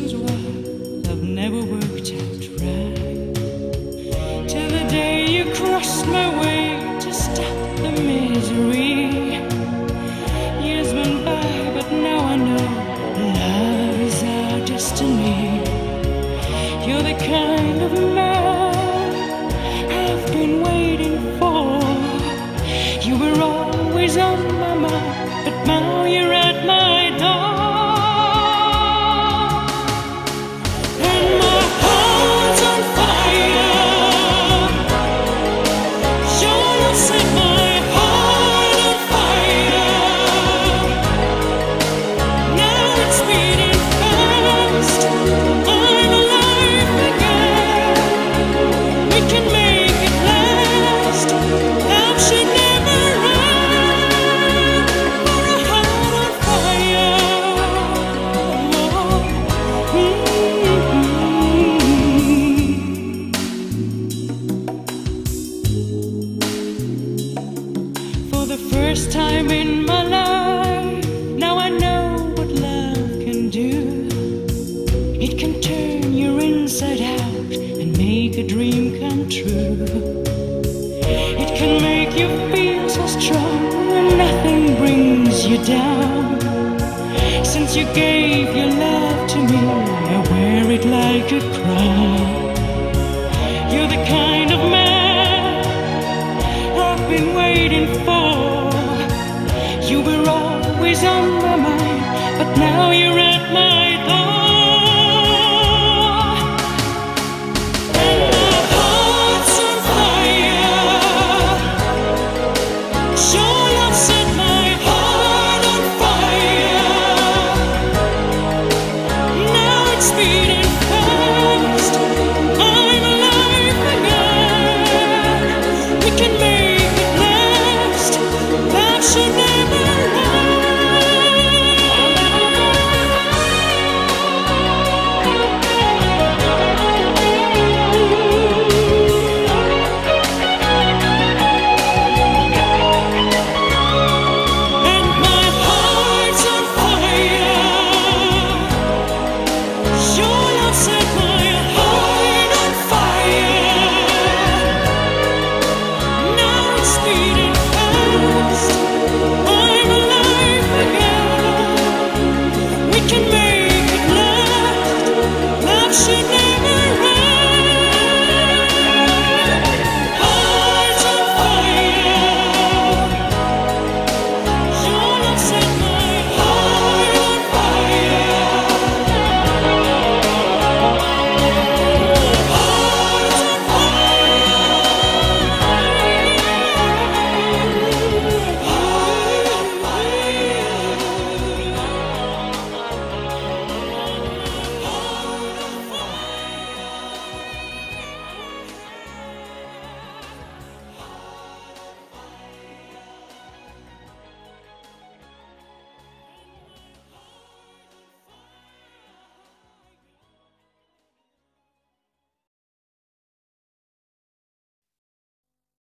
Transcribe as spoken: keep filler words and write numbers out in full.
reasons why love never worked out right. Till the day you crossed my way to stop the misery. Years went by, but now I know love is our destiny. You're the kind of man I've been waiting for. You were always on my mind, but now you're at my door. And my heart's on fire. Your love set my heart on fire. Now it's beating fast. I'm alive again. We can make it last. Love should never run for a heart on fire. For the first time in my life, now I know what love can do. It can turn your inside out and make a dream come true. It can make you feel so strong when nothing brings you down. Since you gave your love to me, I wear it like a crown. You're the kind of man I've been waiting for. You were always on my mind, but now you're at my door. And my heart's on fire. Your love set my heart on fire. Now it's beating